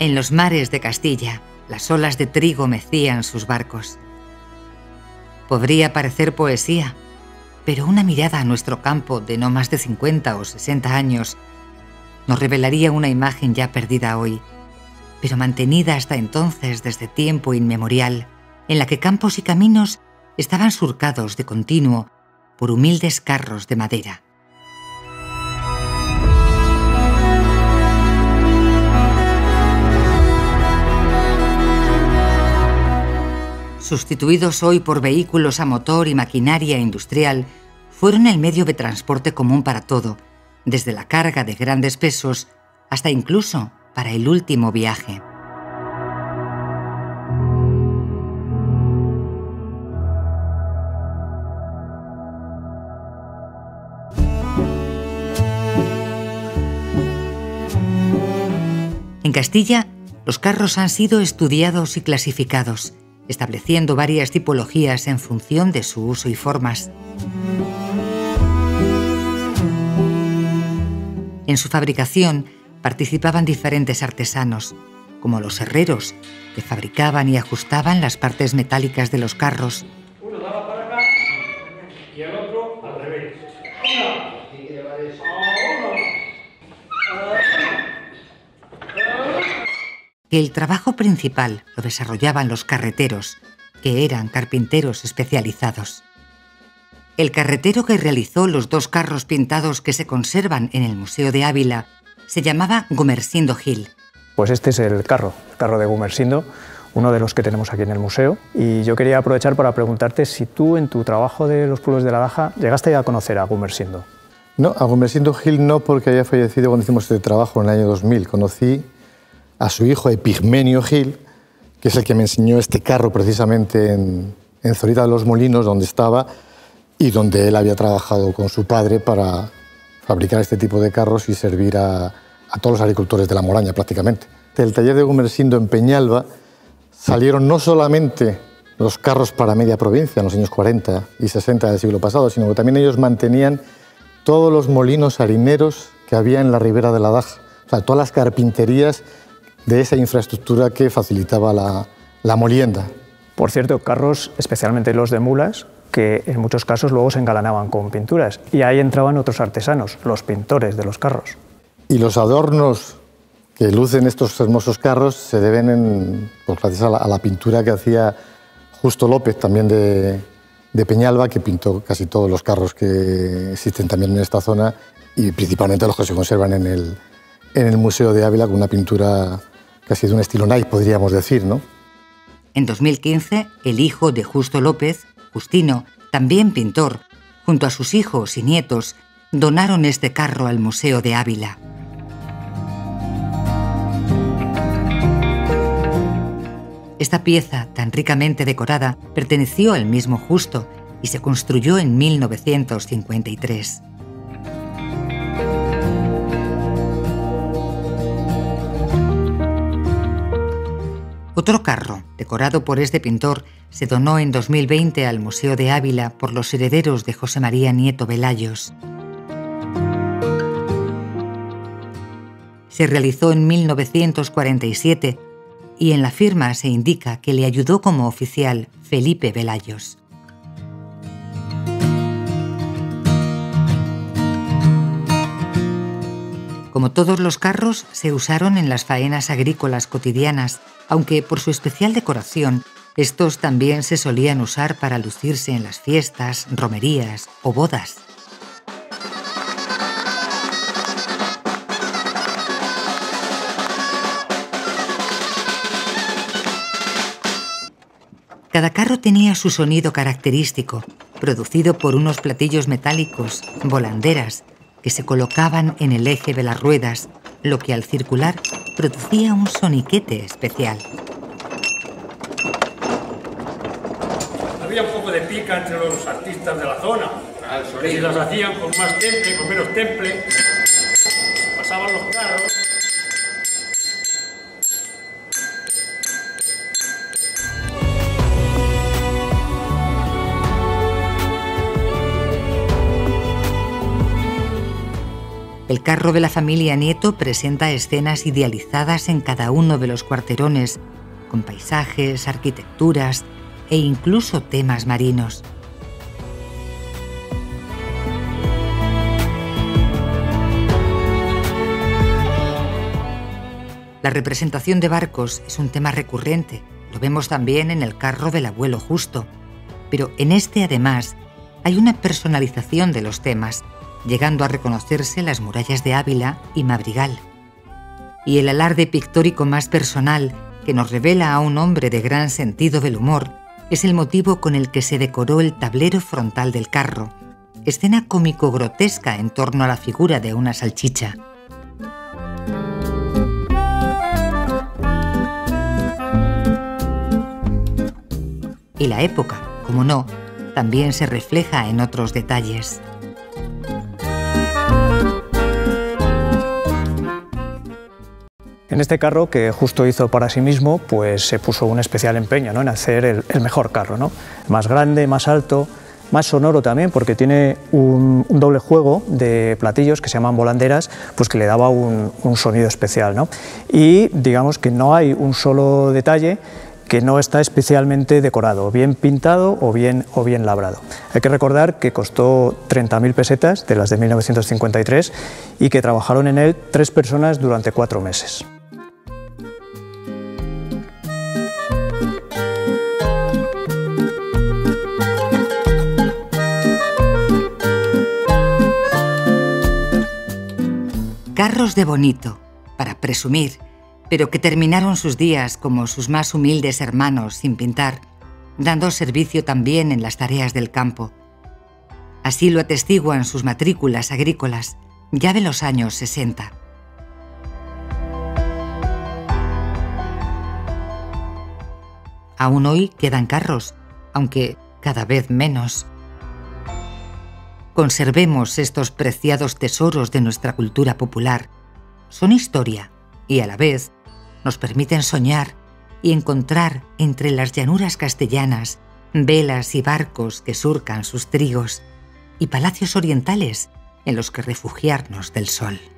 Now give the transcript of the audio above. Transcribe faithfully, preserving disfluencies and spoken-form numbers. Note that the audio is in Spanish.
En los mares de Castilla, las olas de trigo mecían sus barcos. Podría parecer poesía, pero una mirada a nuestro campo de no más de cincuenta o sesenta años nos revelaría una imagen ya perdida hoy, pero mantenida hasta entonces desde tiempo inmemorial, en la que campos y caminos estaban surcados de continuo por humildes carros de madera. Sustituidos hoy por vehículos a motor y maquinaria industrial, fueron el medio de transporte común para todo, desde la carga de grandes pesos hasta incluso para el último viaje. En Castilla, los carros han sido estudiados y clasificados, estableciendo varias tipologías en función de su uso y formas. En su fabricación participaban diferentes artesanos, como los herreros, que fabricaban y ajustaban las partes metálicas de los carros. Uno daba para acá y el otro al revés. Que el trabajo principal lo desarrollaban los carreteros, que eran carpinteros especializados. El carretero que realizó los dos carros pintados que se conservan en el Museo de Ávila se llamaba Gumersindo Gil. Pues este es el carro, el carro de Gumersindo, uno de los que tenemos aquí en el museo. Y yo quería aprovechar para preguntarte si tú en tu trabajo de los pueblos de la Daja llegaste a conocer a Gumersindo. No, a Gumersindo Gil no, porque había fallecido cuando hicimos este trabajo en el año dos mil. Conocí a su hijo Epigmenio Gil, que es el que me enseñó este carro precisamente en, en Zorita de los Molinos, donde estaba, y donde él había trabajado con su padre para fabricar este tipo de carros y servir a, a todos los agricultores de la Moraña prácticamente. Del taller de Gumersindo en Peñalba salieron no solamente los carros para media provincia en los años cuarenta y sesenta del siglo pasado, sino que también ellos mantenían todos los molinos harineros que había en la ribera de la Daja, o sea, todas las carpinterías de esa infraestructura que facilitaba la, la molienda. Por cierto, carros, especialmente los de mulas, que en muchos casos luego se engalanaban con pinturas, y ahí entraban otros artesanos, los pintores de los carros. Y los adornos que lucen estos hermosos carros se deben en, pues, gracias a la, a la pintura que hacía Justo López, también de, de Peñalba, que pintó casi todos los carros que existen también en esta zona y principalmente los que se conservan en el, en el Museo de Ávila, con una pintura casi de un estilo naif, podríamos decir, ¿no? En dos mil quince, el hijo de Justo López, Justino, también pintor, junto a sus hijos y nietos, donaron este carro al Museo de Ávila. Esta pieza, tan ricamente decorada, perteneció al mismo Justo y se construyó en mil novecientos cincuenta y tres. Otro carro, decorado por este pintor, se donó en dos mil veinte al Museo de Ávila por los herederos de José María Nieto Velayos. Se realizó en mil novecientos cuarenta y siete y en la firma se indica que le ayudó como oficial Felipe Velayos. Como todos los carros, se usaron en las faenas agrícolas cotidianas, aunque por su especial decoración, estos también se solían usar para lucirse en las fiestas, romerías o bodas. Cada carro tenía su sonido característico, producido por unos platillos metálicos, volanderas, que se colocaban en el eje de las ruedas, lo que al circular producía un soniquete especial. Había un poco de pica entre los artistas de la zona. Si las hacían con más temple, con menos temple, pasaban los carros. El carro de la familia Nieto presenta escenas idealizadas en cada uno de los cuarterones, con paisajes, arquitecturas e incluso temas marinos. La representación de barcos es un tema recurrente, lo vemos también en el carro del abuelo Justo, pero en este además hay una personalización de los temas, llegando a reconocerse las murallas de Ávila y Madrigal. Y el alarde pictórico más personal, que nos revela a un hombre de gran sentido del humor, es el motivo con el que se decoró el tablero frontal del carro, escena cómico-grotesca en torno a la figura de una salchicha. Y la época, como no, también se refleja en otros detalles. En este carro, que Justo hizo para sí mismo, pues se puso un especial empeño, ¿no?, en hacer el, el mejor carro, ¿no? Más grande, más alto, más sonoro también, porque tiene un, un doble juego de platillos que se llaman volanderas, pues que le daba un, un sonido especial, ¿no? Y digamos que no hay un solo detalle que no está especialmente decorado, bien pintado o bien, o bien labrado. Hay que recordar que costó treinta mil pesetas, de las de mil novecientos cincuenta y tres, y que trabajaron en él tres personas durante cuatro meses. Carros de bonito, para presumir, pero que terminaron sus días como sus más humildes hermanos sin pintar, dando servicio también en las tareas del campo. Así lo atestiguan sus matrículas agrícolas, ya de los años sesenta. Aún hoy quedan carros, aunque cada vez menos. Conservemos estos preciados tesoros de nuestra cultura popular. Son historia y a la vez nos permiten soñar y encontrar entre las llanuras castellanas velas y barcos que surcan sus trigos y palacios orientales en los que refugiarnos del sol.